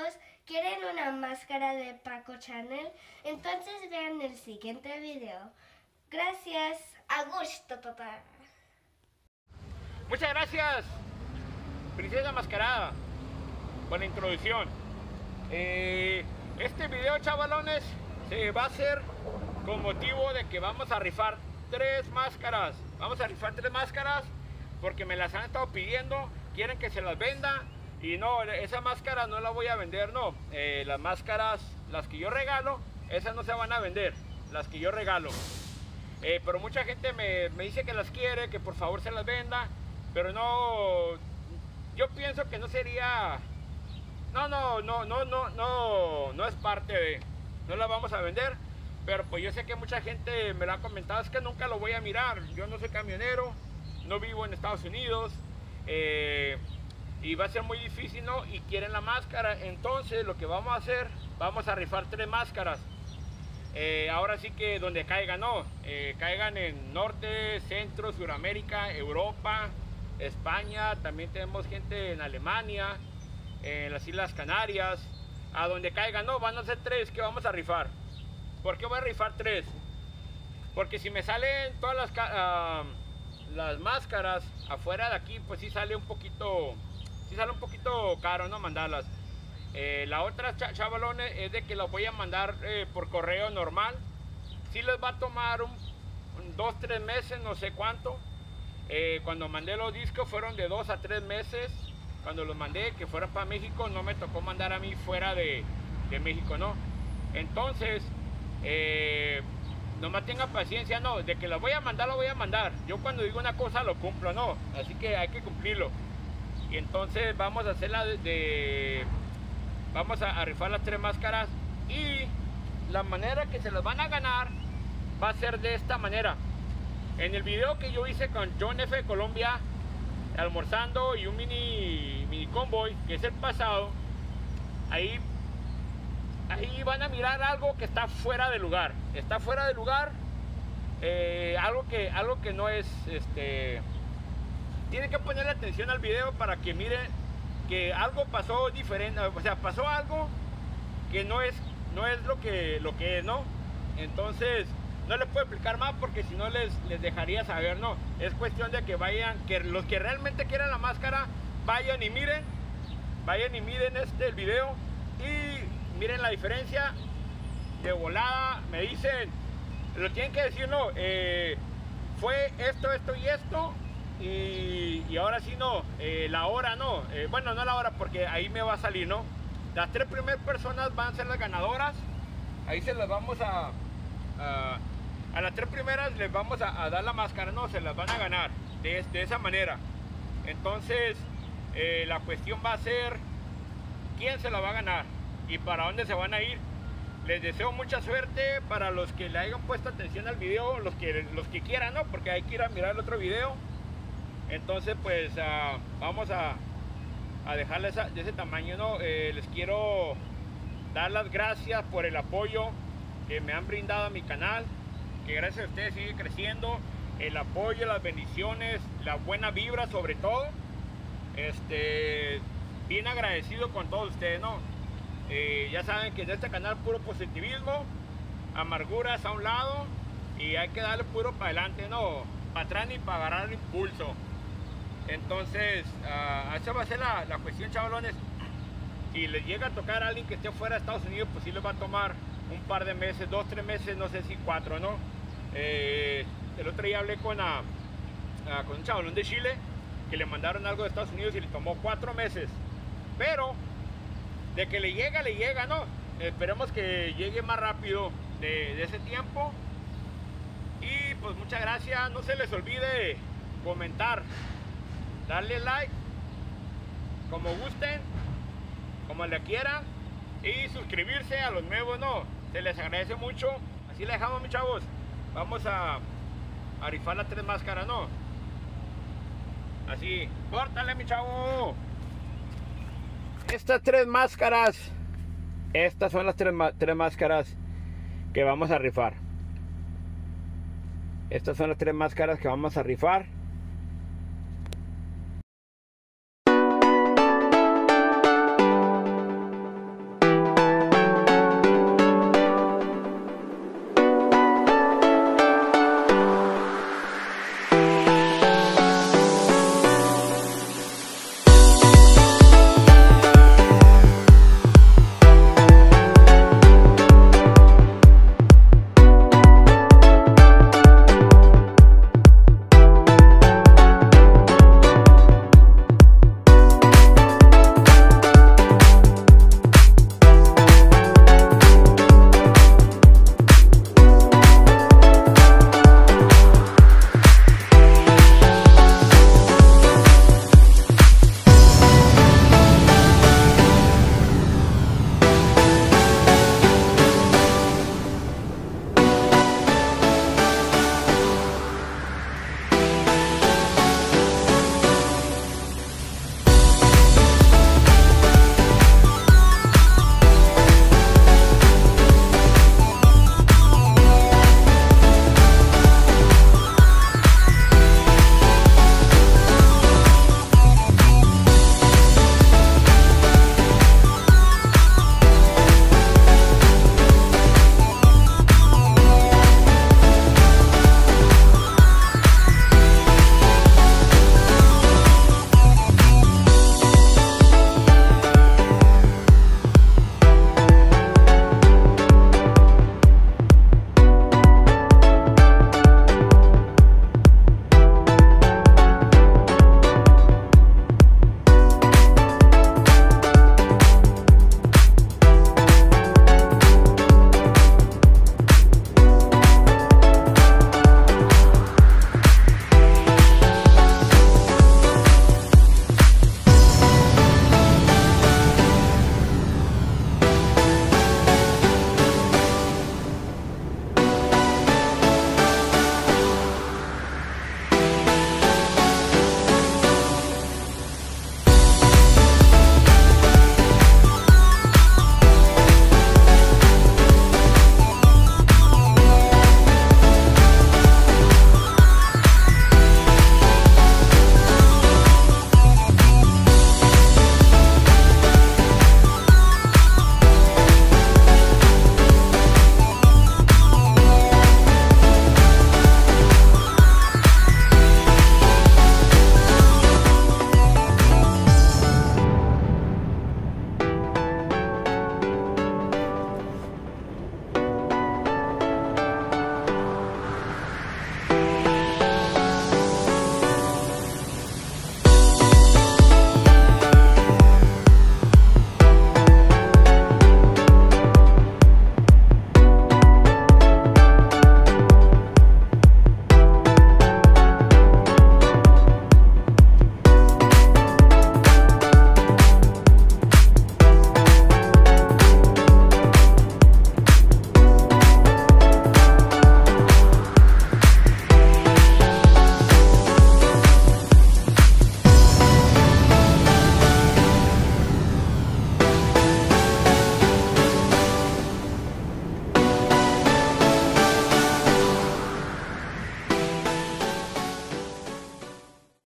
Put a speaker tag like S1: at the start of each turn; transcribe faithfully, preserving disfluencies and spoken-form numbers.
S1: amigos quieren una máscara de Paco Chanel, entonces vean el siguiente video. Gracias. A gusto, papá.
S2: Muchas gracias, Princesa Mascarada, por la introducción. Eh, este video, chavalones, se va a hacer con motivo de que vamos a rifar tres máscaras. Vamos a rifar tres máscaras porque me las han estado pidiendo, quieren que se las venda. Y no, esa máscara no la voy a vender, no. Eh, las máscaras, las que yo regalo, esas no se van a vender, las que yo regalo. Eh, pero mucha gente me, me dice que las quiere, que por favor se las venda. Pero no, yo pienso que no sería, no, no, no, no, no, no, no es parte de, no la vamos a vender. Pero pues yo sé que mucha gente me lo ha comentado, es que nunca lo voy a mirar. Yo no soy camionero, no vivo en Estados Unidos, eh, y va a ser muy difícil, ¿no? Y quieren la máscara. Entonces lo que vamos a hacer, vamos a rifar tres máscaras. Eh, ahora sí que donde caigan, ¿no? Eh, caigan en Norte, Centro, Suramérica, Europa, España, también tenemos gente en Alemania, en las Islas Canarias, a donde caigan, no, van a ser tres que vamos a rifar. ¿Por qué voy a rifar tres? Porque si me salen todas las, uh, las máscaras afuera de aquí, pues sí sale un poquito, sí sale un poquito caro, ¿no? Mandarlas. Eh, la otra, ch chavalones, es de que las voy a mandar eh, por correo normal. Sí les va a tomar un, un dos, tres meses, no sé cuánto. Eh, cuando mandé los discos fueron de dos a tres meses. Cuando los mandé que fueran para México, no me tocó mandar a mí fuera de, de México, ¿no? Entonces, eh, nomás tengan paciencia, no, de que las voy a mandar, lo voy a mandar. Yo cuando digo una cosa lo cumplo, no, así que hay que cumplirlo. Y entonces vamos a hacerla de, de vamos a, a rifar las tres máscaras. Y la manera que se las van a ganar va a ser de esta manera. En el video que yo hice con John F de Colombia, almorzando y un mini, mini convoy, que es el pasado, ahí, ahí van a mirar algo que está fuera de lugar. Está fuera de lugar, eh, algo, que, algo que no es, este, tienen que ponerle atención al video para que miren que algo pasó diferente, o sea, pasó algo que no es, no es lo que, lo que es, ¿no? Entonces, no les puedo explicar más porque si no les, les dejaría saber, no. Es cuestión de que vayan, que los que realmente quieran la máscara, vayan y miren, vayan y miren este el video y miren la diferencia de volada. Me dicen, lo tienen que decir, no, eh, fue esto, esto y esto, y, y ahora sí no, eh, la hora no, eh, bueno, no la hora porque ahí me va a salir, ¿no? Las tres primeras personas van a ser las ganadoras, ahí se las vamos a... a A las tres primeras les vamos a, a dar la máscara, no, se las van a ganar de, de esa manera. Entonces, eh, la cuestión va a ser quién se la va a ganar y para dónde se van a ir. Les deseo mucha suerte para los que le hayan puesto atención al video, los que, los que quieran, ¿no? Porque hay que ir a mirar el otro video. Entonces, pues, uh, vamos a, a dejarla esa, de ese tamaño, ¿no? Eh, les quiero dar las gracias por el apoyo que me han brindado a mi canal. Que gracias a ustedes sigue creciendo, el apoyo, las bendiciones, la buena vibra sobre todo. Este, bien agradecido con todos ustedes, ¿no? Eh, ya saben que en este canal puro positivismo, amarguras a un lado y hay que darle puro para adelante, ¿no? Para atrás ni para agarrar impulso. Entonces, uh, esa va a ser la, la cuestión, chavalones. Si les llega a tocar a alguien que esté fuera de Estados Unidos, pues sí les va a tomar un par de meses, dos, tres meses, no sé si cuatro, ¿no? Eh, el otro día hablé con, a, a, con un chavalón de Chile que le mandaron algo de Estados Unidos y le tomó cuatro meses. Pero de que le llega, le llega, ¿no? Esperemos que llegue más rápido de, de ese tiempo. Y pues muchas gracias. No se les olvide comentar, darle like, como gusten, como le quieran. Y suscribirse a los nuevos, no, se les agradece mucho. Así le dejamos, mis chavos. Vamos a, a rifar las tres máscaras, ¿no? Así, córtale, mi chavo. Estas tres máscaras, estas son las tres, tres máscaras que vamos a rifar. Estas son las tres máscaras que vamos a rifar.